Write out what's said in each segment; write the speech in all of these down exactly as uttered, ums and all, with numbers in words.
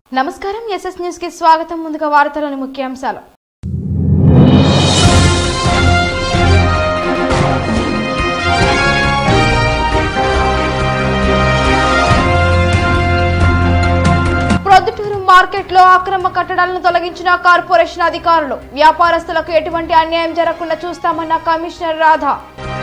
నమస్కారం SS news కి స్వాగతం. ముందుగా వార్తలోని ముఖ్యాంశాలు. ప్రొద్దుటూరు మార్కెట్లో అక్రమ కట్టడాలను తొలగించిన కార్పొరేషన్ అధికారులు. వ్యాపారస్తులకు ఎటువంటి అన్యాయం జరగకుండా చూస్తామన్న కమిషనర్ రాధా.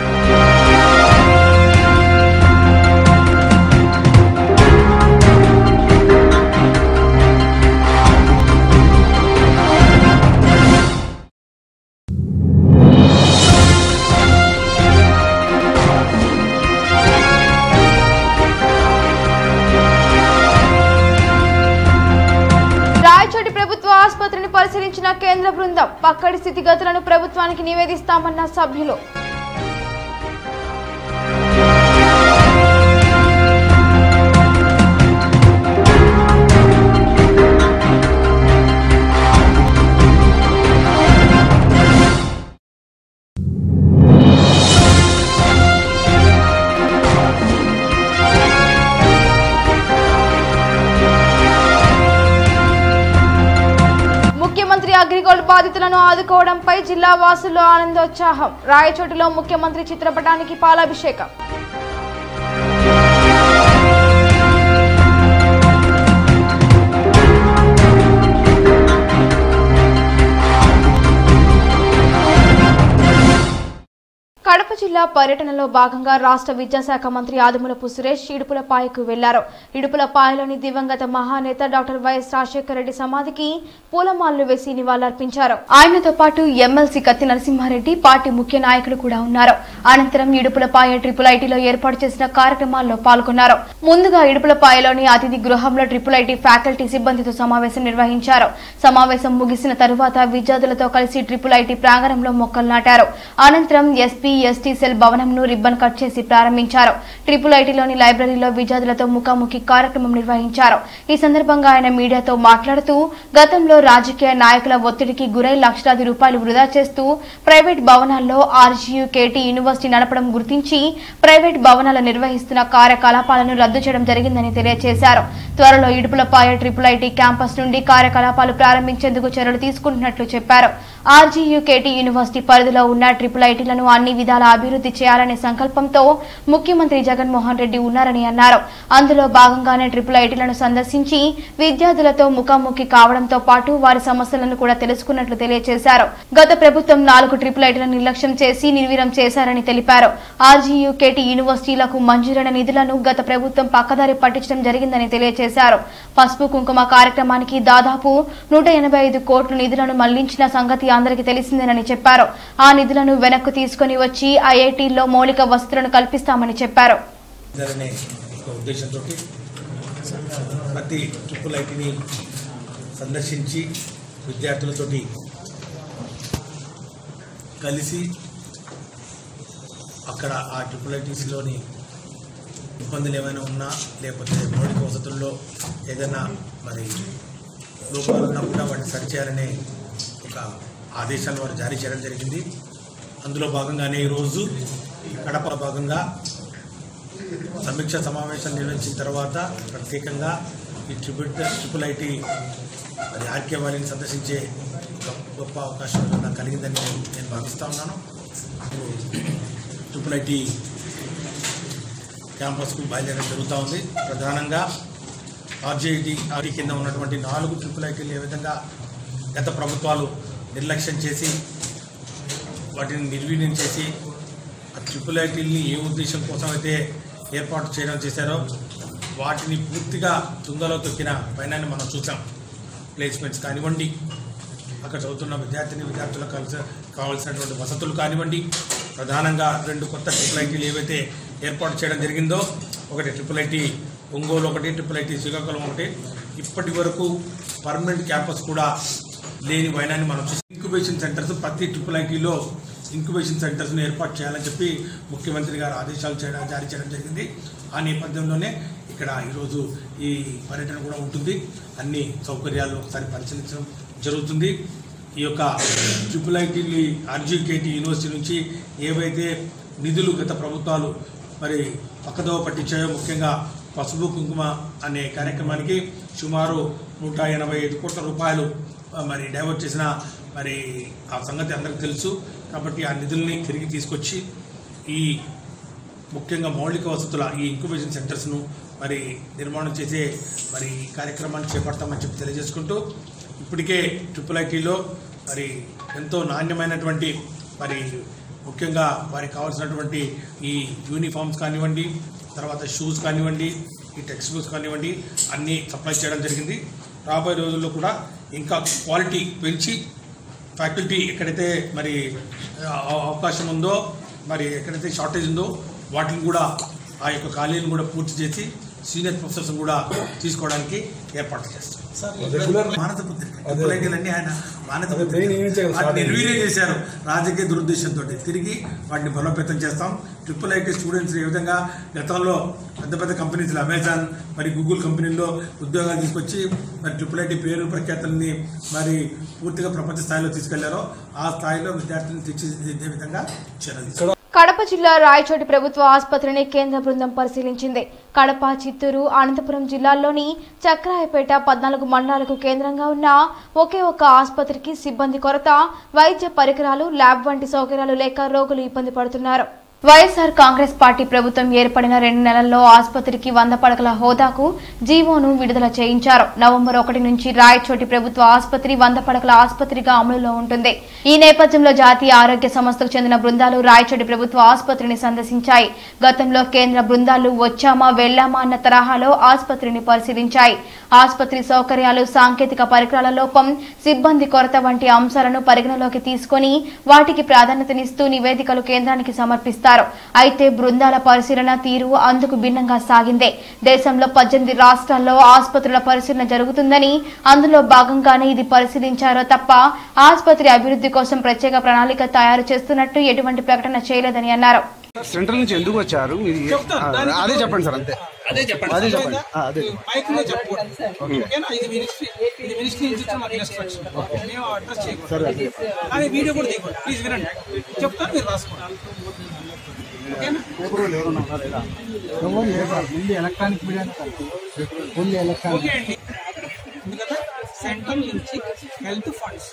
రాయచోటి ప్రభుత్వ ఆసుపత్రిని పరిశీలించిన కేంద్ర బృందం. పక్కడి స్థితిగతులను ప్రభుత్వానికి నివేదిస్తామన్న సభ్యులు. ముఖ్యమంత్రి అగ్రిగోల్డ్ బాధితులను ఆదుకోవడంపై జిల్లా వాసుల్లో ఆనందోత్సాహం. రాయచోటిలో ముఖ్యమంత్రి చిత్రపటానికి పాలాభిషేకం. కడప జిల్లా పర్యటనలో భాగంగా రాష్ట్ర విద్యాశాఖ మంత్రి ఆదిమూలపు సురేష్ ఇడుపులపాయకు వెళ్లారు. ఇడుపులపాయలోని దివంగత మహానేత డాక్టర్ వైఎస్ రాజశేఖర రెడ్డి సమాధికి పూలమాలలు వేసి నివాళులర్పించారు. ఆయనతో పాటు ఎమ్మెల్సీ కత్తి నరసింహారెడ్డి, పార్టీ ముఖ్య నాయకులు కూడా ఉన్నారు. అనంతరం ఇడుపులపాయ ట్రిపుల్ ఐటీలో ఏర్పాటు చేసిన కార్యక్రమాల్లో పాల్గొన్నారు. ముందుగా ఇడుపులపాయలోని అతిథి గృహంలో ట్రిపుల్ ఐటీ ఫ్యాకల్టీ సిబ్బందితో సమావేశం నిర్వహించారు. సమావేశం ముగిసిన తరువాత విద్యార్థులతో కలిసి ట్రిపుల్ ఐటీ ప్రాంగణంలో మొక్కలు నాటారు. అనంతరం ఎస్పీ ఎస్టీ సెల్ భవనంను రిబ్బన్ కట్ చేసి ప్రారంభించారు. ట్రిపుల్ ఐటీలోని లైబ్రరీలో విద్యార్థులతో ముఖాముఖి కార్యక్రమం నిర్వహించారు. ఈ సందర్భంగా ఆయన మీడియాతో మాట్లాడుతూ గతంలో రాజకీయ నాయకుల ఒత్తిడికి గురై లక్షలాది రూపాయలు వృధా చేస్తూ ప్రైవేట్ భవనాల్లో ఆర్జీయూ కేటీ యూనివర్సిటీ నడపడం గుర్తించి ప్రైవేట్ భవనాలు నిర్వహిస్తున్న కార్యకలాపాలను రద్దు చేయడం జరిగిందని తెలియజేశారు. త్వరలో ఇడుపులపాయ ట్రిపుల్ ఐటీ క్యాంపస్ నుండి కార్యకలాపాలు ప్రారంభించేందుకు చర్యలు తీసుకుంటున్నట్లు చెప్పారు. ఆర్జీయూ కేటీ యూనివర్సిటీ పరిధిలో ఉన్న ట్రిపుల్ ఐటీలను అన్ని విధాల అభివృద్ధి చేయాలనే సంకల్పంతో ముఖ్యమంత్రి జగన్మోహన్ రెడ్డి ఉన్నారని అన్నారు. అందులో భాగంగానే ట్రిపుల్ ఐటీలను సందర్శించి విద్యార్థులతో ముఖాముఖి కావడంతో పాటు వారి సమస్యలను కూడా తెలుసుకున్నట్లు తెలియజేశారు. గత ప్రభుత్వం నాలుగు ట్రిపుల్ ఐటీలను నిర్లక్ష్యం చేసి నిర్వీర్యం చేశారని తెలిపారు. ఆర్జీయూ కేటీ యూనివర్సిటీలకు మంజూరైన నిధులను గత ప్రభుత్వం పక్కదారి పట్టించడం జరిగిందని తెలియజేశారు. పసుపు కుంకుమ కార్యక్రమానికి దాదాపు నూట ఎనభై ఐదు కోట్ల నిధులను మళ్లించిన సంగతి అందరికీ తెలిసిందేనని చెప్పారు. ఆ నిధులను వెనక్కు తీసుకుని వచ్చి ఐఐటీల్లో మౌలిక వసతులను కల్పిస్తామని చెప్పారు. ప్రతి ట్రిపుల్ ఐటీని సందర్శించి విద్యార్థులతోటి కలిసి అక్కడ ఆ ట్రిపుల్ ఐటీస్లోని ఇబ్బందులు ఏమైనా ఉన్నా లేకపోతే మౌలిక వసతుల్లో ఏదైనా మరి లోపాలు ఉన్నా కూడా వాటిని సరిచేయాలనే ఒక ఆదేశాలు వారు జారీ చేయడం జరిగింది. అందులో భాగంగానే ఈరోజు కడప భాగంగా సమీక్ష సమావేశం నిర్వహించిన తర్వాత ప్రత్యేకంగా ఈ ట్రిపుల్ ట్రిపుల్ ఐటీ అది ఆర్కే వారిని సందర్శించే ఒక గొప్ప అవకాశం నాకు కలిగిందని నేను నేను భావిస్తూ ఉన్నాను. ట్రిపుల్ ఐటీ క్యాంపస్కు బయలుదేరడం జరుగుతూ ఉంది. ప్రధానంగా ఆర్జేఐటీ ఆర్టీ కింద ఉన్నటువంటి నాలుగు ట్రిపుల్ ఐటీలు ఏ విధంగా గత ప్రభుత్వాలు నిర్లక్ష్యం చేసి వాటిని నిర్వీర్యం చేసి ఆ ట్రిపుల్ ఐటీని ఏ ఉద్దేశం కోసం అయితే ఏర్పాటు చేయడం చేశారో వాటిని పూర్తిగా తుంగలో తొక్కిన పైన మనం చూసాం. ప్లేస్మెంట్స్ కానివ్వండి, అక్కడ చదువుతున్న విద్యార్థిని విద్యార్థులకు కలిసి కావాల్సినటువంటి వసతులు కానివ్వండి, ప్రధానంగా రెండు కొత్త ట్రిపుల్ ఐటీలు ఏవైతే ఏర్పాటు చేయడం జరిగిందో, ఒకటి ట్రిపుల్ ఐటీ ఒంగోలు, ఒకటి ట్రిపుల్ ఐటీ శ్రీకాకుళం, ఒకటి ఇప్పటి వరకు పర్మనెంట్ క్యాంపస్ కూడా లేని వైనాన్ని మనం చూసి ఇంక్యుబేషన్ సెంటర్స్ ప్రతి ట్రిపుల్ ఐటీలో ఇంక్యుబేషన్ సెంటర్స్ను ఏర్పాటు చేయాలని చెప్పి ముఖ్యమంత్రి గారు ఆదేశాలు చేయడం జారీ చేయడం జరిగింది. ఆ నేపథ్యంలోనే ఇక్కడ ఈరోజు ఈ పర్యటన కూడా ఉంటుంది. అన్ని సౌకర్యాలు ఒకసారి పరిశీలించడం జరుగుతుంది. ఈ యొక్క triple IT R G U K T university నుంచి ఏవైతే నిధులు గత ప్రభుత్వాలు మరి పక్కదోవ పట్టించాయో, ముఖ్యంగా పసుపు కుంకుమ అనే కార్యక్రమానికి సుమారు నూట ఎనభై ఐదు కోట్ల రూపాయలు మరి డైవర్ట్ చేసిన మరి ఆ సంగతి అందరికీ తెలుసు. కాబట్టి ఆ నిధుల్ని తిరిగి తీసుకొచ్చి ఈ ముఖ్యంగా మౌలిక వసతుల ఈ ఇంక్యుబేషన్ సెంటర్స్ను మరి నిర్మాణం చేసే మరి కార్యక్రమాన్ని చేపడతామని చెప్పి తెలియజేసుకుంటూ, ఇప్పటికే ట్రిపుల్ ఐటీలో మరి ఎంతో నాణ్యమైనటువంటి మరి ముఖ్యంగా వారికి కావాల్సినటువంటి ఈ యూనిఫామ్స్ కానివ్వండి, తర్వాత షూస్ కానివ్వండి, ఈ టెక్స్ట్ బుక్స్ కానివ్వండి అన్నీ సప్లై చేయడం జరిగింది. రాబోయే రోజుల్లో కూడా ఇంకా క్వాలిటీ పెంచి ఫ్యాకల్టీ ఎక్కడైతే మరి అవకాశం ఉందో, మరి ఎక్కడైతే షార్టేజ్ ఉందో వాటిని కూడా ఆ యొక్క ఖాళీలను కూడా పూర్తి చేసి సీనియర్ ప్రొఫెసర్స్ కూడా తీసుకోవడానికి ఏర్పాట్లు చేస్తాం. మానసపుత్రికలన్నీ ఆయన మానసపుత్రిక నిర్వీర్యం చేశారు రాజకీయ దురుద్దేశంతో. తిరిగి వాటిని బలోపేతం చేస్తాం. ట్రిపుల్ ఐటీ స్టూడెంట్స్ ఏ విధంగా గతంలో పెద్ద పెద్ద కంపెనీలు అమెజాన్ మరి గూగుల్ కంపెనీల్లో ఉద్యోగాలు తీసుకొచ్చి మరి ట్రిపుల్ ఐటీ పేరు ప్రఖ్యాతుల్ని మరి పూర్తిగా ప్రపంచ స్థాయిలో తీసుకెళ్లారో ఆ స్థాయిలో విద్యార్థులను తీర్చిదిద్దే విధంగా చర్యలు. కడప జిల్లా రాయచోటి ప్రభుత్వ ఆసుపత్రిని కేంద్ర బృందం పరిశీలించింది. కడప, చిత్తూరు, అనంతపురం జిల్లాల్లోని చక్రాయపేట పద్నాలుగు మండలాలకు కేంద్రంగా ఉన్న ఒకే ఒక్క ఆసుపత్రికి సిబ్బంది కొరత, వైద్య పరికరాలు, ల్యాబ్ వంటి సౌకర్యాలు లేక రోగులు ఇబ్బంది పడుతున్నారు. వైఎస్ఆర్ కాంగ్రెస్ పార్టీ ప్రభుత్వం ఏర్పడిన రెండు నెలల్లో ఆసుపత్రికి వంద పడకల హోదాకు జీవోను విడుదల చేయించారు. నవంబర్ ఒకటి నుంచి రాయచోటి ప్రభుత్వ ఆసుపత్రి వంద పడకల ఆసుపత్రిగా అమలులో ఉంటుంది. ఈ నేపథ్యంలో జాతీయ ఆరోగ్య సంస్థకు చెందిన బృందాలు రాయచోటి ప్రభుత్వ ఆసుపత్రిని సందర్శించాయి. గతంలో కేంద్ర బృందాలు వచ్చామా వెళ్లామా అన్న తరహాలో ఆసుపత్రిని పరిశీలించాయి. ఆసుపత్రి సౌకర్యాలు, సాంకేతిక పరికరాల లోపం, సిబ్బంది కొరత వంటి అంశాలను పరిగణలోకి తీసుకుని వాటికి ప్రాధాన్యతనిస్తూ నివేదికలు కేంద్రానికి సమర్పిస్తారు. అయితే బృందాల పరిశీలన తీరు అందుకు భిన్నంగా సాగిందే. దేశంలో పద్దెనిమిది రాష్ట్రాల్లో ఆసుపత్రుల పరిశీలన జరుగుతుందని, అందులో భాగంగానే ఇది పరిశీలించారో తప్ప ఆసుపత్రి అభివృద్ధి కోసం ప్రత్యేక ప్రణాళిక తయారు చేస్తున్నట్టు ఎటువంటి ప్రకటన చేయలేదని అన్నారు. సెంట్రల్ నుంచి ఎందుకు వచ్చారు అదే చెప్పండి సార్. అంతే అదే చెప్పండి అదే చెప్పండి అదే మైక్ లో చెప్పండి. ఓకేనా? ఇది మినిస్ట్రీ ఇది మినిస్ట్రీ నుంచి వచ్చిన మాకు ఇన్స్ట్రక్షన్. మేము అడ్రస్ చేయకూడదు. సరే అదే వీడియో కూడా తీయకూడదు. ప్లీజ్ వినండి, చెప్తాను, మీరు రాసుకోండి. ఓకేనా? ఎవరు ఉన్నారా? ఎలక్ట్రానిక్ మీడియా ఓకే అండి. ఎందుకంటే సెంట్రల్ నుంచి హెల్త్ ఫండ్స్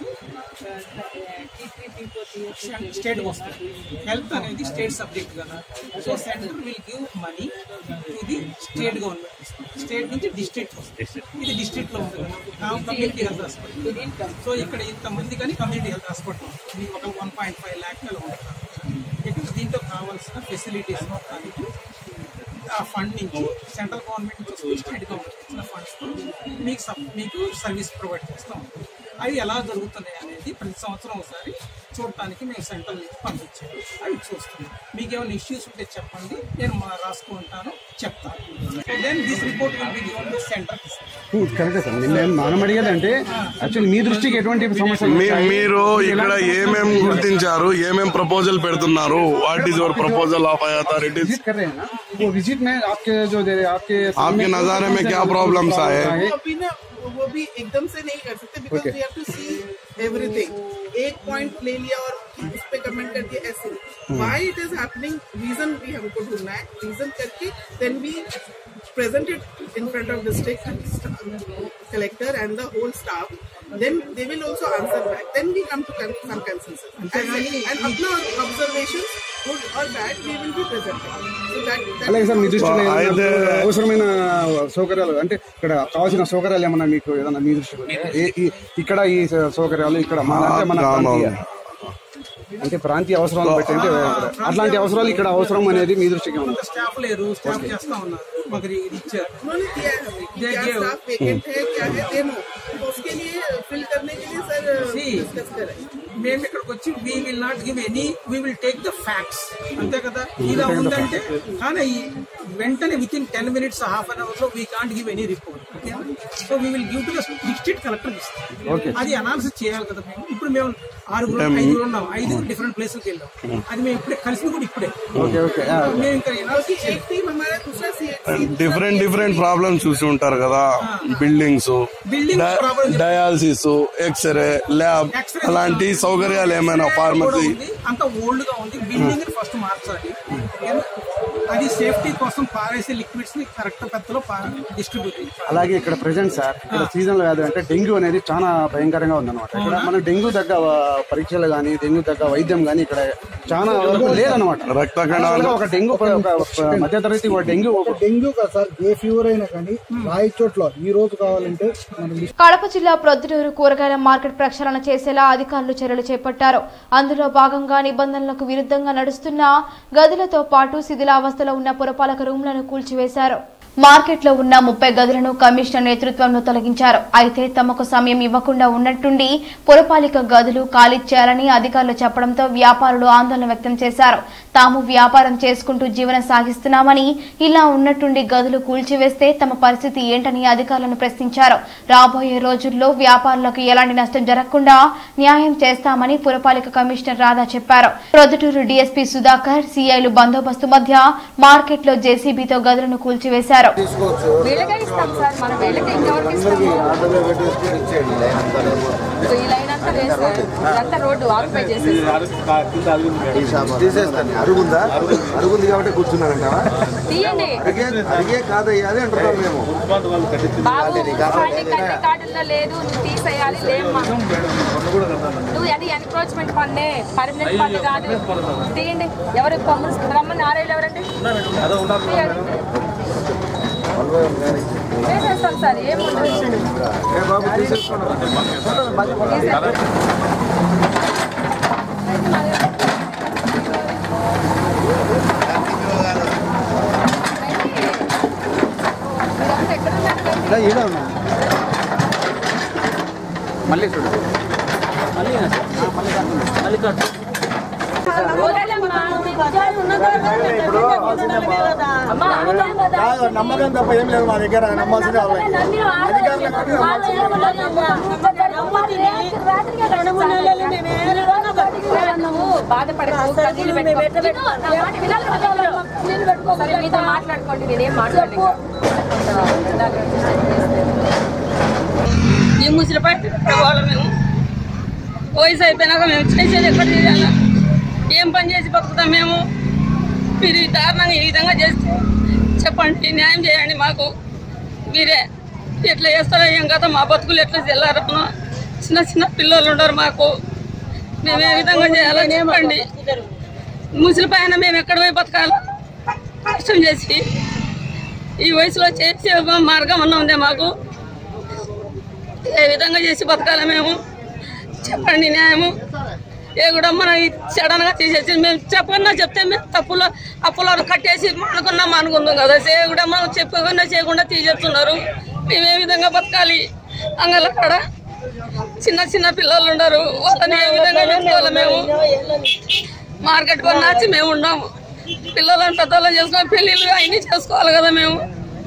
స్టేట్ వస్తుంది. హెల్త్ అనేది స్టేట్ సబ్జెక్ట్ కదా. So central will give money to the state government. State నుంచి డిస్ట్రిక్ట్ వస్తుంది. ఇది డిస్ట్రిక్ట్ లో ఉంటుంది కమ్యూనిటీ హెల్త్ హాస్పిటల్. సో ఇక్కడ ఇంతమంది కానీ కమ్యూనిటీ హెల్త్ హాస్పిటల్ ఒక వన్ పాయింట్ ఫైవ్ ల్యాక్ అలా ఉంటుంది. ఇక్కడ దీంట్లో కావాల్సిన ఫెసిలిటీస్ మొత్తానికి ఆ ఫండ్ నుంచి సెంట్రల్ గవర్నమెంట్ నుంచి వస్తుంది, స్టేట్ గవర్నమెంట్ ఇచ్చిన ఫండ్స్ మీకు మీకు సర్వీస్ ప్రొవైడ్ చేస్తాం. అవి ఎలా జరుగుతున్నాయి అనేది ప్రతి సంవత్సరం ఒకసారి చూడటానికి మేము సెంట్రల్ నుంచి పంపించాము. అవి చూస్తాం. మీకు ఏమైనా ఇష్యూస్ ఉంటే చెప్పండి, నేను రాసుకుంటాను, చెప్తాను. Then this report will be given to centre. కరెక్టే సార్. మనం అడిగేది అంటే యాక్చువల్లీ మీ దృష్టికి ఎటువంటి సమస్యలు మీరు ఇక్కడ ఏమేం గుర్తించారు, ఏమేం ప్రపోజల్ పెడుతున్నారు, what is your proposal of authorities कर रहे हैं ना? वो विजिट में आपके जो दे रहे आपके आपके नजारे में क्या प्रॉब्लम्स आए? वो भी एकदम से नहीं कर सकते because we have to see everything. एक पॉइंट ले लिया और उस पे कमेंट कर दिया ऐसे. Why it is happening, reason भी हमको ढूंढना है. रीजन करके then we present it in front of district collector and the whole staff. Then they will also answer back. Then we come to some consensus. And, and apna observations, good or bad, we will be presenting. So that, that అలాగే sir మీ దృష్టిలో అవసరమైన సౌకర్యాలు అంటే ఇక్కడ కావాల్సిన సౌకర్యాలు ఏమన్నా మీకు ఏదన్నా మీ దృష్టిలో ఇక్కడ ఈ సౌకర్యాలు ఇక్కడ మన అంటే ప్రాంతీయ అవసరాలు బట్టి అంటే అట్లాంటి అవసరాలు ఇక్కడ అవసరం అనేది మీ దృష్టికి స్టాఫ్ లేరు, స్టాఫ్ చేస్తా ఉన్నారు. మాకు ఇది ఇచ్చారు. మేము ఇక్కడికి వచ్చి we will not give any, we will take the facts అంతే కదా. ఇలా ఉందంటే కానీ వెంటనే within ten minutes half an hour లో we can't give any report. So we will give to the district collector ఇస్తాం. అది అనాలిసిస్ చేయాలి కదా. మేము ఇప్పుడు మేము ఆరుగురు ఐదుగురు ఉన్నాం, ఐదుగురు డిఫరెంట్ ప్లేసెస్కి వెళ్ళాం. అది మేము ఇప్పుడే కలిసి కూడా ఇప్పుడే మేము ఇంకా డిఫరెంట్ డిఫరెంట్ ప్రాబ్లమ్స్ చూసి ఉంటారు కదా. బిల్డింగ్స్, డయాలసిస్, ఎక్స్రే, ల్యాబ్ అలాంటి సౌకర్యాలు ఏమైనా ఫార్మసీ అంత ఓల్డ్ గా ఉంది. బిల్డింగ్ ఫస్ట్ మార్చాలి. అది సేఫ్టీ కోసం పారేసే లిక్విడ్స్ ని కరెక్ట్ పద్ధతిలో డిస్ట్రిబ్యూట్. అలాగే ఇక్కడ ప్రెసెంట్ సార్ ఇక్కడ సీజన్ వ్యాధి అంటే డెంగ్యూ అనేది చాలా భయంకరంగా ఉందన్నమాట. ఇక్కడ మన డెంగ్యూ దగ్గర పరీక్షలు కానీ డెంగ్యూ దగ్గర వైద్యం కానీ ఇక్కడ చాలా వరకు లేదన్నమాట. రక్త కణాలు ఒక డెంగ్యూ మధ్య తరగతి ఒక డెంగ్యూ డెంగ్యూ కదా సార్, ఏ ఫీవర్ అయినా కానీ రాయి చోట్ల ఈ రోజు కావాలంటే. కడప జిల్లా ప్రొద్దుటూరు కూరగాయల మార్కెట్ ప్రక్షాళన చేసేలా అధికారులు చర్యలు చేపట్టారు. అందులో భాగంగా నిబంధనలకు విరుద్ధంగా నడుస్తున్న గదులతో పాటు శిథిలావస్థలో ఉన్న పురపాలక రూమ్లను కూల్చివేశారు. మార్కెట్లో ఉన్న ముప్పై గదులను కమిషనర్ నేతృత్వంలో తొలగించారు. అయితే తమకు సమయం ఇవ్వకుండా ఉన్నట్టుండి పురపాలిక గదులు ఖాళీ చేయాలని అధికారులు చెప్పడంతో వ్యాపారులు ఆందోళన వ్యక్తం చేశారు. తాము వ్యాపారం చేసుకుంటూ జీవనం సాగిస్తున్నామని, ఇలా ఉన్నట్టుండి గదులు కూల్చివేస్తే తమ పరిస్థితి ఏంటని అధికారులను ప్రశ్నించారు. రాబోయే రోజుల్లో వ్యాపారులకు ఎలాంటి నష్టం జరగకుండా న్యాయం చేస్తామని పురపాలిక కమిషనర్ రాధా చెప్పారు. ప్రొద్దుటూరు డీఎస్పీ సుధాకర్, సీఐలు బందోబస్తు మధ్య మార్కెట్లో జేసీబీతో గదులను కూల్చివేశారు. అరుగుందా అరుగుంది కాబట్టి కూర్చున్నారంటావా? అడిగే కాదయ్యా అది అంటున్నాం మేము. లేదు తీసేయాలి నువ్వు అది ఎన్క్రోచ్మెంట్ పన్నే, పర్మనెంట్ పన్ను కాదు. తీయండి. ఎవరు రమ్మని ఆరేళ్ళు ఎవరండి చేసేస్తాం సార్. ఏముండదు. మళ్ళీ చూడు నమ్మకం తప్ప ఏం లేదు మా దగ్గర. నమ్మాల్సిందే మాట్లాడుకోండి. నేనేం మాట్లాడలేదు. ఈ ముసలి పట్టుకోవాలి మేము. వయసు అయిపోయినాక మేము చేసేది ఎక్కడ చేయాలా? ఏం పని చేసి బతుకుతాం మేము? మీరు ఈ దారుణంగా ఈ విధంగా చేస్తే చెప్పండి, న్యాయం చేయండి మాకు. మీరే ఎట్లా చేస్తారో ఏం కదా, మా బతుకులు ఎట్లా చెల్లారో. చిన్న చిన్న పిల్లలు ఉండరు మాకు. మేము ఏ విధంగా చేయాలో చెప్పండి. ముసలి పైన మేము ఎక్కడ పోయి బతకాలా? కష్టం చేసి ఈ వయసులో చేసే మార్గం అన్న ఉందే మాకు? ఏ విధంగా చేసి బతకాలా మేము? చెప్పండి న్యాయము. ఏ కూడా మనం సడన్గా తీసేసి మేము చెప్పన్నా చెప్తే మేము తప్పులో అప్పులో కట్టేసి మానుకున్నా మానుకుందాం కదా. ఏ కూడా మనం చెప్పకుండా చేయకుండా తీసేస్తున్నారు. మేము ఏ విధంగా బతకాలి? అంగళ్ళ కాడ చిన్న చిన్న పిల్లలు ఉండరు. వాళ్ళని ఏ విధంగా పెట్టుకోవాలి మేము? మార్కెట్ కొని వచ్చి మేము ఉన్నాము. పిల్లలను పెద్దలను చేసుకొని పెళ్ళిళ్ళు అవన్నీ చేసుకోవాలి కదా మేము.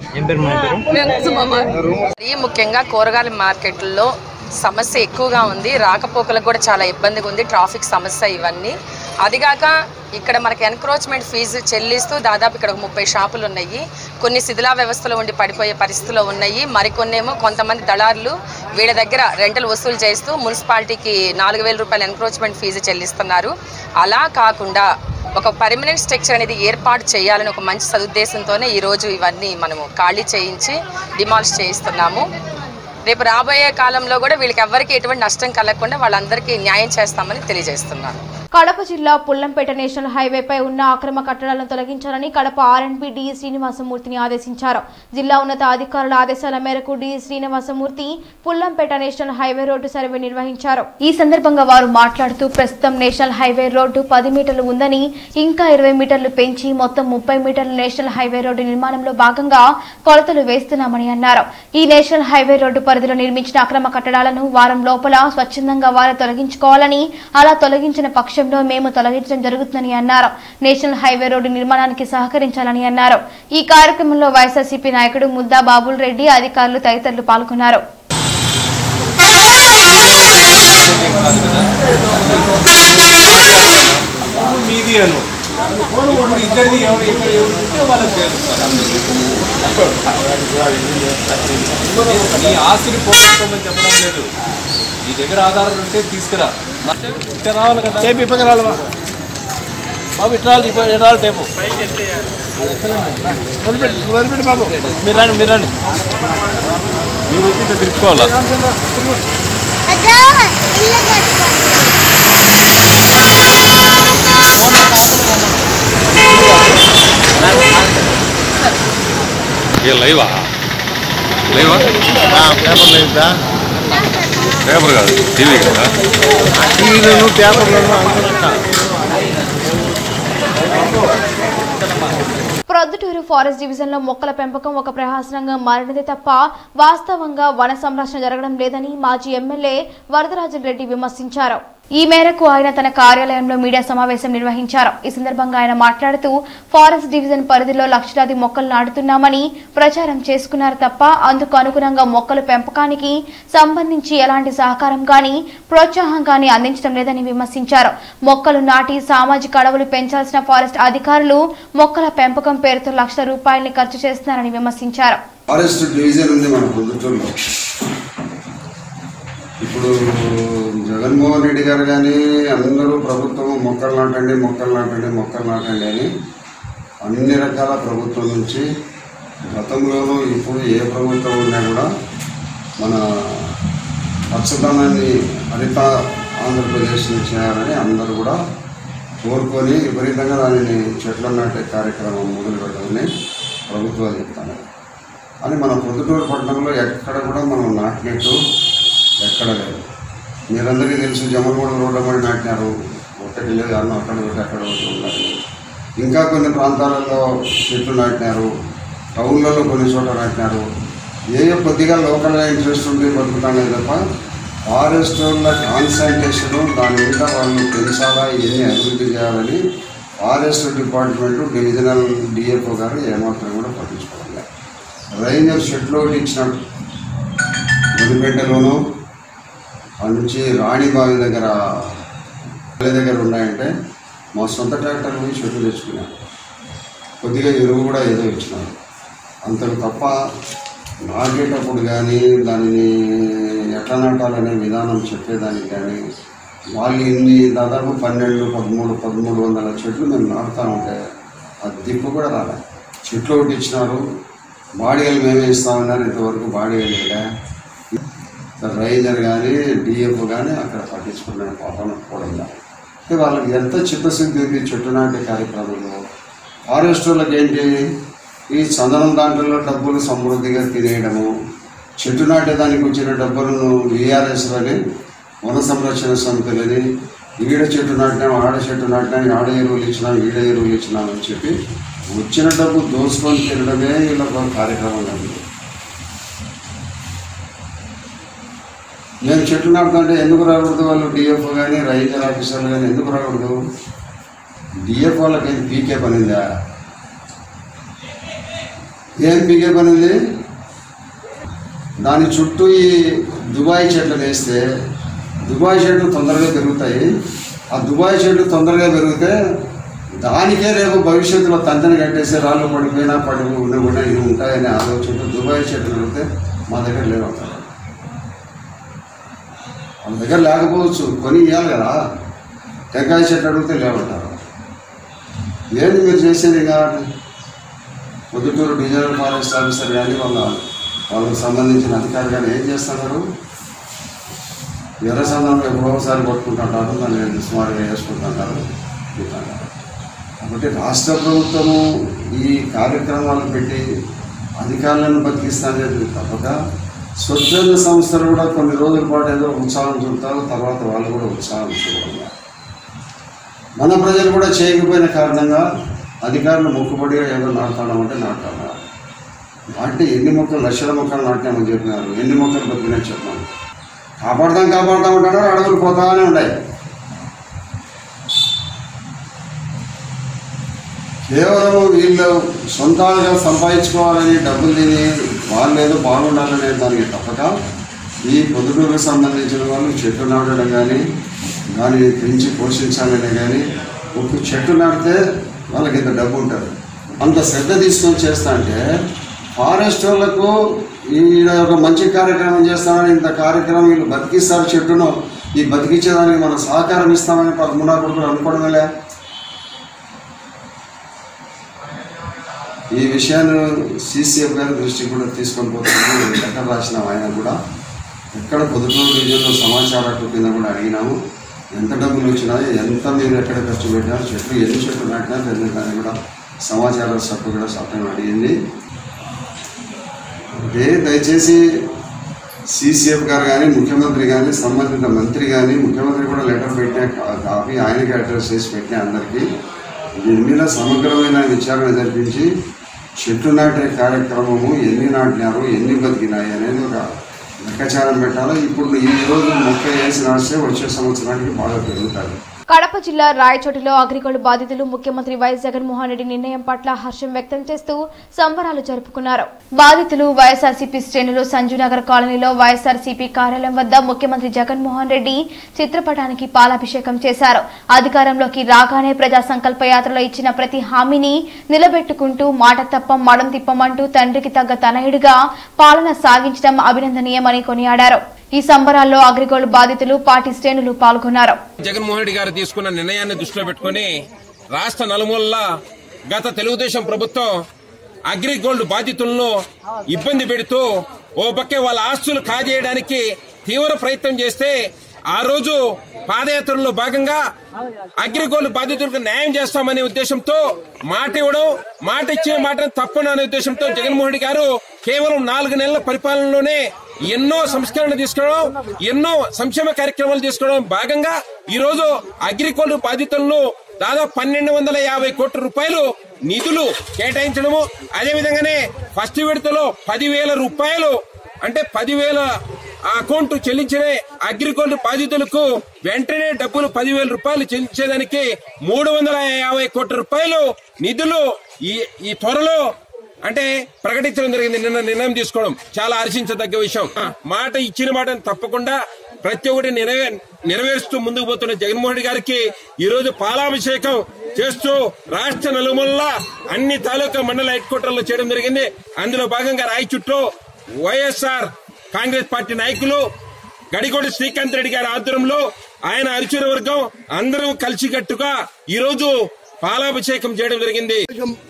ఈ ముఖ్యంగా కూరగాయల మార్కెట్లో సమస్య ఎక్కువగా ఉంది. రాకపోకలకు కూడా చాలా ఇబ్బందిగా ఉంది. ట్రాఫిక్ సమస్య ఇవన్నీ. అదిగాక ఇక్కడ మనకి ఎన్క్రోచ్మెంట్ ఫీజు చెల్లిస్తూ దాదాపు ఇక్కడ ముప్పై షాపులు ఉన్నాయి. కొన్ని శిథిలా వ్యవస్థలో ఉండి పడిపోయే పరిస్థితుల్లో ఉన్నాయి. మరికొన్నేమో కొంతమంది దళారులు వీళ్ళ దగ్గర రెంటలు వసూలు చేస్తూ మున్సిపాలిటీకి నాలుగు వేల రూపాయల ఎన్క్రోచ్మెంట్ ఫీజు చెల్లిస్తున్నారు. అలా కాకుండా ఒక పర్మనెంట్ స్ట్రక్చర్ అనేది ఏర్పాటు చేయాలని ఒక మంచి సదుద్దేశంతోనే ఈరోజు ఇవన్నీ మనము ఖాళీ చేయించి డిమాలిష్ చేయిస్తున్నాము. రేపు రాబోయే కాలంలో కూడా వీళ్ళకి ఎవరికి ఎటువంటి నష్టం కలగకుండా వాళ్ళందరికీ న్యాయం చేస్తామని తెలియజేస్తున్నాను. కడప జిల్లా పుల్లంపేట నేషనల్ హైవేపై ఉన్న అక్రమ కట్టడాలను తొలగించాలని కడప ఆర్ఎండ్బి డి శ్రీనివాసమూర్తిని ఆదేశించారు. జిల్లా ఉన్నత అధికారుల ఆదేశాల మేరకు D Srinivasamurthy Pullampeta national highway road survey నిర్వహించారు. ఈ సందర్భంగా వారు మాట్లాడుతూ ప్రస్తుతం నేషనల్ హైవే రోడ్డు పది మీటర్లు ఉందని ఇంకా ఇరవై మీటర్లు పెంచి మొత్తం ముప్పై మీటర్ల నేషనల్ హైవే రోడ్డు నిర్మాణంలో భాగంగా కొలతలు వేస్తున్నామని అన్నారు. ఈ నేషనల్ హైవే రోడ్డు పరిధిలో నిర్మించిన అక్రమ కట్టడాలను వారం లోపల స్వచ్ఛందంగా వారు తొలగించుకోవాలని, అలా తొలగించిన పక్షంలో మేము తొలగించడం జరుగుతుందని అన్నారు. నేషనల్ హైవే రోడ్డు నిర్మాణానికి సహకరించాలని అన్నారు. ఈ కార్యక్రమంలో వైఎస్ఆర్సీపీ నాయకుడు ముద్దా బాబుల్ రెడ్డి, అధికారులు తదితరులు పాల్గొన్నారు. ఆస్తిని పోగొట్టుకోమని చెప్పడం లేదు. నీ దగ్గర ఆధారం ఉంటే తీసుకురా. ఇట్లా రావాలి కదా. బాబు ఇట్లా రావాలి టేపు బాబు మీరు రండి మీరు రండి మీరు వచ్చి తిరుక్కోవాలా లైవా లైవా పేపర్ లైవా పేపర్ కాదు టీవీ కదా టీవీలోను పేపర్లోను ప్రొద్దుటూరు ఫారెస్ట్ డివిజన్ లో మొక్కల పెంపకం ఒక ప్రహసనంగా మారినదే తప్ప వాస్తవంగా వన సంరక్షణ జరగడం లేదని మాజీ ఎమ్మెల్యే వరదరాజన్ రెడ్డి విమర్శించారు. ఈ మేరకు ఆయన తన కార్యాలయంలో మీడియా సమావేశం నిర్వహించారు. ఈ సందర్భంగా ఆయన మాట్లాడుతూ ఫారెస్ట్ డివిజన్ పరిధిలో లక్షలాది మొక్కలు నాటుతున్నామని ప్రచారం చేసుకున్నారు తప్ప అందుకు అనుగుణంగా మొక్కల పెంపకానికి సంబంధించి ఎలాంటి సహకారం గాని ప్రోత్సాహం గాని అందించడం లేదని విమర్శించారు. మొక్కలు నాటి సామాజిక అడవులు పెంచాల్సిన ఫారెస్ట్ అధికారులు మొక్కల పెంపకం పేరుతో లక్షల రూపాయల్ని ఖర్చు చేస్తున్నారని విమర్శించారు. ఫారెస్ట్ డివిజన్ ఉంది మన పొద్దుటూరులో. ఇప్పుడు జగన్మోహన్ రెడ్డి గారు కానీ అందరూ ప్రభుత్వం మొక్కలు నాటండి మొక్కలు నాటండి మొక్కలు నాటండి అని అన్ని రకాల ప్రభుత్వం నుంచి గతంలోనూ ఇప్పుడు ఏ ప్రభుత్వం ఉన్నా కూడా మన పచ్చదనాన్ని హరిత ఆంధ్రప్రదేశ్ చేయాలని అందరూ కూడా కోరుకొని విపరీతంగా దానిని చెట్లు నాటే కార్యక్రమం మొదలుపెట్టమని ప్రభుత్వాలు చెప్తాను. అని మన పొద్దుటూరు పట్టణంలో ఎక్కడ కూడా మనం నాటినట్టు ఎక్కడ లేదు. మీరందరికీ తెలుసు జమ్మలమూడ రోడ్ల మీద నాటినారు, ఒకటి లేదు అన్న అక్కడ ఒకటి అక్కడ ఒకటి ఉన్నారు. ఇంకా కొన్ని ప్రాంతాలలో చెట్లు నాటినారు, టౌన్లలో కొన్ని చోట్ల నాటినారు. ఏ కొద్దిగా లోకల్గా ఇంట్రెస్ట్ ఉండి బతుకుతానే తప్ప ఫారెస్ట్ వాళ్ళ కాన్సన్ట్రేషను దాని మీద వాళ్ళు పెంచాలా ఇవన్నీ అభివృద్ధి చేయాలని ఫారెస్ట్ డిపార్ట్మెంటు డివిజనల్ డిఎఫ్ఓ గారు ఏమాత్రం కూడా పట్టించుకోవాలి. రైంజర్ షెడ్లో ఒకటి ఇచ్చినట్టు గుడిపేటలోనూ ఆ నుంచి రాణిబావి దగ్గర దగ్గర ఉన్నాయంటే మా సొంత ట్రాక్టర్ పోయి చెట్లు తెచ్చుకున్నాను. కొద్దిగా ఎరువు కూడా ఏదో ఇచ్చినారు. అంతకు తప్ప నాటేటప్పుడు కానీ దానిని ఎట్లా నాటాలనే విధానం చెప్పేదానికి కానీ వాళ్ళు ఇన్ని దాదాపు పన్నెండు పదమూడు పదమూడు వందల చెట్లు మేము నాటుతా ఉంటే అది దిప్పు కూడా రాలే. చెట్లు ఒకటి ఇచ్చినారు, బాడీలు మేమే ఇస్తామన్నారు. ఇంతవరకు బాడీలు లేదా. రైజర్ కానీ డిఎఫ్ కానీ అక్కడ పట్టించుకున్న పాపం కూడా వాళ్ళకి ఎంత చిత్తశుద్ధి ఉంది చెట్టు నాటే కార్యక్రమంలో. ఫారెస్ట్ వాళ్ళకి ఏంటి ఈ చందనం దాంట్లో డబ్బులు సమృద్ధిగా తినేయడము, చెట్టు నాటేదానికి వచ్చిన డబ్బులను విఆర్ఎస్లని వన సంరక్షణ సమితులని ఈడ చెట్టు నాటినాం ఆడ చెట్టు నాటినాం ఆడ ఎరువులు ఇచ్చినాం ఈడ ఎరువులు ఇచ్చినాం అని చెప్పి వచ్చిన డబ్బు దోసుకొని తినడమే వీళ్ళ కార్యక్రమం ఉంది. నేను చెట్లు నాటుతుంటే ఎందుకు రాకూడదు? వాళ్ళు డిఎఫ్ఓ కానీ రైతు ఆఫీసర్లు కానీ ఎందుకు రాకూడదు? డిఎఫ్ వాళ్ళకి ఏం పీకే పనిందా? ఏం పీకే పనింది? దాని చుట్టూ ఈ దుబాయ్ చెట్లు వేస్తే దుబాయ్ చెట్లు తొందరగా పెరుగుతాయి. ఆ దుబాయ్ చెట్లు తొందరగా పెరిగితే దానికే రేపు భవిష్యత్తులో తంతని కట్టేసి రాళ్ళు పడిపోయినా పడి ఉండకుండా ఇవి ఉంటాయని ఆలోచన దుబాయ్ చెట్లు పెరిగితే మా దగ్గర లేవు. వాళ్ళ దగ్గర లేకపోవచ్చు, కొని ఇవ్వాలి కదా. టెంకాయ చెట్లు అడిగితే లేవంటారు. ఏంటి మీరు చేసేది? కాబట్టి పొద్దుటూరు డివిజనల్ ఫారెస్ట్ ఆఫీసర్ కానీ వాళ్ళ వాళ్ళకి సంబంధించిన అధికారులు కానీ ఏం చేస్తున్నారు? ఎర్ర సందర్భంలో ఎప్పుడో ఒకసారి కొట్టుకుంటుంటారు, దాన్ని సుమారుగా వేసుకుంటుంటారు. కాబట్టి రాష్ట్ర ప్రభుత్వము ఈ కార్యక్రమాలు పెట్టి అధికారులను బతికిస్తానేది తప్పక స్వచ్ఛంద సంస్థలు కూడా కొన్ని రోజుల పాటు ఏదో ఉత్సాహం చూపుతారు, తర్వాత వాళ్ళు కూడా ఉత్సాహం చూడాలి. మన ప్రజలు కూడా చేయకపోయిన కారణంగా అధికారులు మొక్కుబడిగా ఏదో నాటుతామంటే నాటాలా. అంటే ఎన్ని మొక్కలు లక్షల మొక్కలు నాటామని చెప్పినారు, ఎన్ని మొక్కలు బతికినా చెప్పాను. కాపాడతాం కాపాడుతూ ఉంటాడో అడవులు పోతానే ఉంటాయి. కేవలం వీళ్ళు సొంతాలుగా సంపాదించుకోవాలని డబ్బులు తిని వాళ్ళు ఏదో బాగుండాలనే దానికి తప్పక ఈ పొద్దుటూరుకు సంబంధించిన వాళ్ళు చెట్టు నాటడం కానీ దాన్ని పెంచి పోషించాలనే కానీ ఒక చెట్టు నాటితే వాళ్ళకి ఇంత డబ్బు ఉంటుంది. అంత శ్రద్ధ తీసుకొని చేస్తా అంటే ఫారెస్ట్ వాళ్ళకు ఈ ఒక మంచి కార్యక్రమం చేస్తామని ఇంత కార్యక్రమం వీళ్ళు బతికిస్తారు చెట్టును, ఈ బతికించేదానికి మనం సహకారం ఇస్తామని మున్నా కొడుకులు అనుకోవడమేలే. ఈ విషయాన్ని సీసీఎఫ్ గారి దృష్టికి కూడా తీసుకొని పోతున్నాము. లెటర్ రాసిన ఆయన కూడా ఎక్కడ పొద్దుటూరు రీజియన్లో సమాచార హక్కు కింద కూడా అడిగినాము. ఎంత డబ్బులు వచ్చినాయి, ఎంత మీరు ఎక్కడ ఖర్చు పెట్టినారు, చెట్లు ఎన్ని చెట్లు నాటినా దాన్ని కూడా సమాచార హక్కు కూడా చట్టం అడిగింది. అంటే దయచేసి సీసీఎఫ్ గారు కానీ ముఖ్యమంత్రి కానీ సంబంధిత మంత్రి కానీ ముఖ్యమంత్రి కూడా లెటర్ పెట్టిన కాపీ ఆయనకి అడ్రస్ చేసి పెట్టిన అందరికీ దీని మీద సమగ్రమైన విచారణ జరిపించి చెట్లు నాటే కార్యక్రమము ఎన్ని నాటినారు, ఎన్ని బతికినాయి అనేది ఒక లెక్కాచారం పెట్టాలి. ఇప్పుడు ఈ రోజు మొక్క వేసి నాస్తే వచ్చే సంవత్సరానికి బాగా పెరుగుతాయి. కడప జిల్లా రాయచోటిలో అగ్రిగోల్డ్ బాధితులు ముఖ్యమంత్రి వైఎస్ జగన్మోహన్ రెడ్డి నిర్ణయం పట్ల హర్షం వ్యక్తం చేస్తూ సంబరాలు జరుపుకున్నారు. బాధితులు వైఎస్ఆర్సీపీ శ్రేణులు సంజునగర్ కాలనీలో వైఎస్ఆర్సీపీ కార్యాలయం వద్ద ముఖ్యమంత్రి జగన్మోహన్ రెడ్డి చిత్రపటానికి పాలాభిషేకం చేశారు. అధికారంలోకి రాగానే ప్రజా సంకల్ప యాత్రలో ఇచ్చిన ప్రతి హామీని నిలబెట్టుకుంటూ మాట తప్పం మడం తిప్పమంటూ తండ్రికి తగ్గ తనయుడిగా పాలన సాగించడం అభినందనీయమని కొనియాడారు. ఈ సంబరాల్లో అగ్రిగోల్డ్ బాధితులు పార్టీ శ్రేణులు పాల్గొన్నారు. జగన్మోహన్ రెడ్డి గారు తీసుకున్న నిర్ణయాన్ని దృష్టిలో పెట్టుకుని రాష్ట్ర నలుమూలలా గత తెలుగుదేశం ప్రభుత్వం అగ్రిగోల్డ్ బాధితులను ఇబ్బంది పెడుతూ ఓ పక్కే వాళ్ళ ఆస్తులు కాజేయడానికి తీవ్ర ప్రయత్నం చేస్తే ఆ రోజు పాదయాత్రలో భాగంగా అగ్రిగోల్డ్ బాధితులకు న్యాయం చేస్తామనే ఉద్దేశంతో మాట ఇవ్వడం, మాట ఇచ్చిన మాటను తప్పను అనే ఉద్దేశంతో జగన్మోహన్ రెడ్డి గారు కేవలం నాలుగు నెలల పరిపాలనలోనే ఎన్నో సంస్కరణ తీసుకోవడం, ఎన్నో సంక్షేమ కార్యక్రమాలు తీసుకోవడం భాగంగా ఈ రోజు అగ్రిగోల్డ్ బాధితులను దాదాపు పన్నెండు వందల యాభై కోట్ల రూపాయలు నిధులు కేటాయించడము, అదేవిధంగానే ఫస్ట్ విడతలో పదివేల రూపాయలు అంటే పదివేల అకౌంట్ చెల్లించిన అగ్రిగోల్డ్ బాధితులకు వెంటనే డబ్బులు పదివేల రూపాయలు చెల్లించేదానికి మూడు వందల యాభై కోట్ల రూపాయలు నిధులు ఈ ఈ త్వరలో అంటే ప్రకటించడం జరిగింది. నిన్న నిర్ణయం తీసుకోవడం చాలా హర్షించదగ్గ విషయం. మాట ఇచ్చిన మాటను తప్పకుండా ప్రతి ఒక్కటి నెరవేరుస్తూ ముందుకు పోతున్న జగన్మోహన్ రెడ్డి గారికి ఈ రోజు పాలాభిషేకం చేస్తూ రాష్ట్ర నలుమూలలా అన్ని తాలూకా మండల హెడ్ క్వార్టర్లో చేయడం జరిగింది. అందులో భాగంగా రాయచుట్టూ వైఎస్ఆర్ కాంగ్రెస్ పార్టీ నాయకులు గడికోటి శ్రీకాంత్ రెడ్డి గారి ఆధ్వర్యంలో ఆయన అరిచూర వర్గం అందరూ కలిసికట్టుగా ఈ రోజు పాలాభిషేకం చేయడం జరిగింది.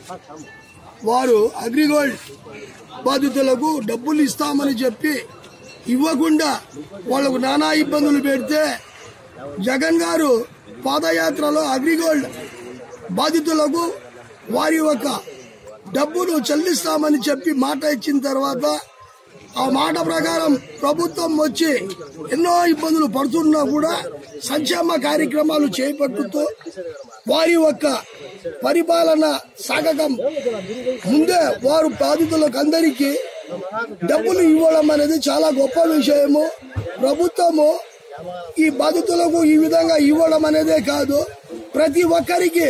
వారు అగ్రిగోల్డ్ బాధితులకు డబ్బులు ఇస్తామని చెప్పి ఇవ్వకుండా వాళ్లకు నానా ఇబ్బందులు పెడితే జగన్ గారు పాదయాత్రలో అగ్రిగోల్డ్ బాధితులకు వారి యొక్క డబ్బును చెల్లిస్తామని చెప్పి మాట ఇచ్చిన తర్వాత ఆ మాట ప్రకారం ప్రభుత్వం వచ్చి ఎన్నో ఇబ్బందులు పడుతున్నా కూడా సంక్షేమ కార్యక్రమాలు చేపట్టుతూ వారి యొక్క పరిపాలన సాగకం ముందే వారు బాధితులకు అందరికీ డబ్బులు ఇవ్వడం అనేది చాలా గొప్ప విషయము. ప్రభుత్వము ఈ బాధితులకు ఈ విధంగా ఇవ్వడం అనేదే కాదు, ప్రతి ఒక్కరికి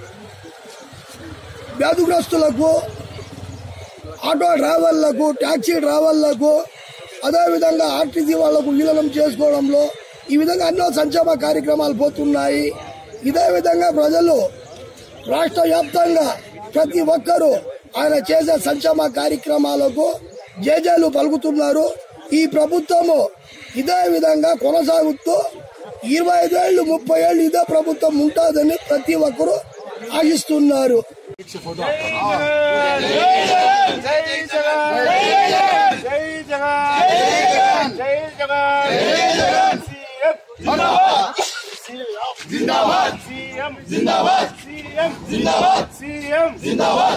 వ్యాధిగ్రస్తులకు, ఆటో డ్రైవర్లకు, టాక్సీ డ్రైవర్లకు, అదేవిధంగా ఆర్టీసీ వాళ్లకు విలీనం చేసుకోవడంలో ఈ విధంగా ఎన్నో సంక్షేమ కార్యక్రమాలు పోతున్నాయి. ఇదే విధంగా ప్రజలు రాష్ట్ర వ్యాప్తంగా ప్రతి ఒక్కరూ ఆయన చేసే సంక్షేమ కార్యక్రమాలకు జేజేలు పలుకుతున్నారు. ఈ ప్రభుత్వము ఇదే విధంగా కొనసాగుతూ ఇరవై ఐదేళ్లు ముప్పై ఏళ్ళు ఇదే ప్రభుత్వం ఉంటుందని ప్రతి ఒక్కరూ ఆశిస్తున్నారు. जिंदाबाद सीएम जिंदाबाद सीएम जिंदाबाद सीएम जिंदाबाद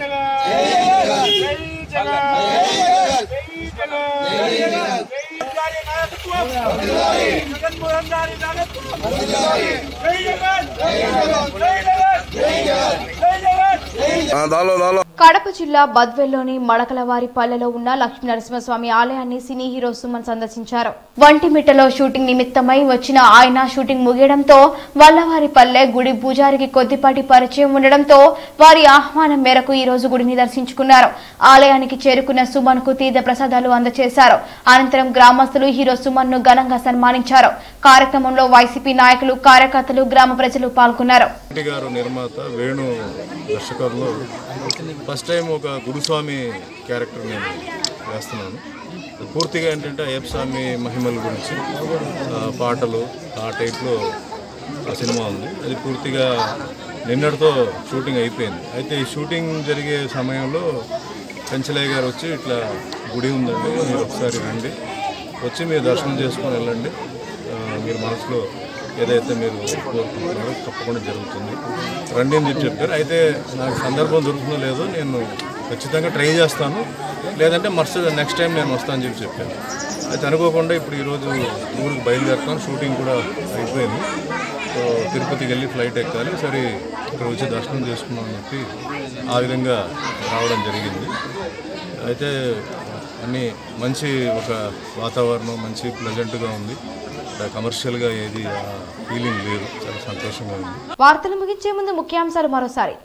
కడప జిల్లా బద్వేల్లోని మడకలవారి పల్లెలో ఉన్న లక్ష్మీ నరసింహస్వామి ఆలయాన్ని సినీ హీరో సుమన్ సందర్శించారు. వంటిమిట్టలో షూటింగ్ నిమిత్తమై వచ్చిన ఆయన షూటింగ్ ముగియడంతో వల్లవారి పల్లె గుడి పూజారికి కొద్దిపాటి పరిచయం ఉండడంతో వారి ఆహ్వానం మేరకు ఈ రోజు గుడిని దర్శించుకున్నారు. ఆలయానికి చేరుకున్న సుమన్ కు తీర్థ ప్రసాదాలు అందజేశారు. అనంతరం గ్రామస్తులు హీరో సుమన్ ను ఘనంగా సన్మానించారు. కార్యక్రమంలో వైసీపీ నాయకులు, కార్యకర్తలు, గ్రామ ప్రజలు పాల్గొన్నారు. నిర్మాత వేణు దర్శకత్వంలో ఫస్ట్ టైం ఒక గురుస్వామి క్యారెక్టర్ నేను వేస్తున్నాను. పూర్తిగా ఏంటంటే అయ్యప్ప స్వామి మహిమల గురించి పాటలు ఆ టైప్లో ఆ సినిమా ఉంది. అది పూర్తిగా నిన్నటితో షూటింగ్ అయిపోయింది. అయితే ఈ షూటింగ్ జరిగే సమయంలో పెంచలయ్య గారు వచ్చి ఇట్లా గుడి ఉందండి, మీరు ఒకసారి రండి, వచ్చి మీరు దర్శనం చేసుకొని వెళ్ళండి, మీరు మనసులో ఏదైతే మీరు కోరుకుంటున్నారో తప్పకుండా జరుగుతుంది రండి అని చెప్పి చెప్పారు. అయితే నాకు సందర్భం దొరుకుతుందో లేదో నేను ఖచ్చితంగా ట్రై చేస్తాను, లేదంటే మరుసటి నెక్స్ట్ టైం నేను వస్తాను అని చెప్పి చెప్పాను. అయితే అనుకోకుండా ఇప్పుడు ఈరోజు ఊరికి బయలుదేరుతాను, షూటింగ్ కూడా అయిపోయింది. సో తిరుపతికి వెళ్ళి ఫ్లైట్ ఎక్కాలి, సరే ఇక్కడ వచ్చి దర్శనం చేసుకున్నాం అని చెప్పి ఆ విధంగా రావడం జరిగింది. అయితే అన్నీ మంచి ఒక వాతావరణం, మంచి ప్లెజెంట్గా ఉంది, కమర్షియల్గా ఏది ఫీలింగ్ లేదు, చాలా సంతోషంగా ఉంది. వార్తలు ముగించే ముందు ముఖ్యాంశాలు మరోసారి.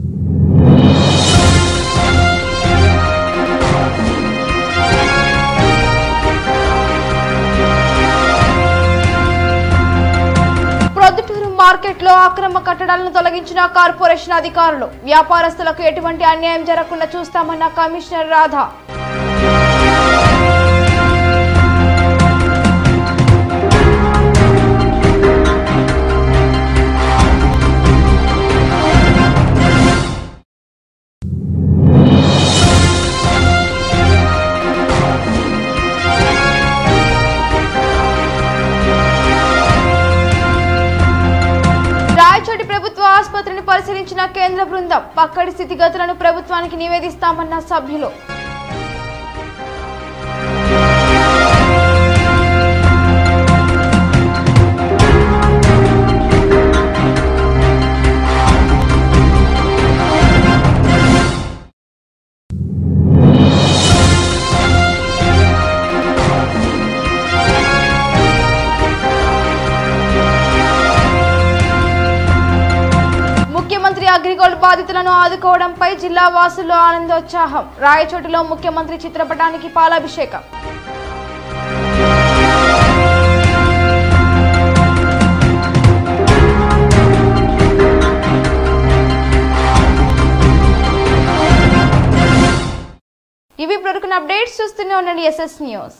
ప్రొద్దుటూరు మార్కెట్లో అక్రమ కట్టడాలను తొలగించిన కార్పొరేషన్ అధికారులు. వ్యాపారస్తులకు ఎటువంటి అన్యాయం జరగకుండా చూస్తామన్న కమిషనర్ రాధా. ఆసుపత్రిని పరిశీలించిన కేంద్ర బృందం. పక్కడి స్థితిగతులను ప్రభుత్వానికి నివేదిస్తామన్న సభ్యులు. అగ్రిగోల్డ్ బాధితులను ఆదుకోవడంపై జిల్లా వాసుల్లో ఆనందోత్సాహం. రాయచోటిలో ముఖ్యమంత్రి చిత్రపటానికి పాలాభిషేకం. ఇవి ప్రొరుకున్న అప్డేట్స్. చూస్తూనే ఉండండి ఎస్ఎస్ న్యూస్.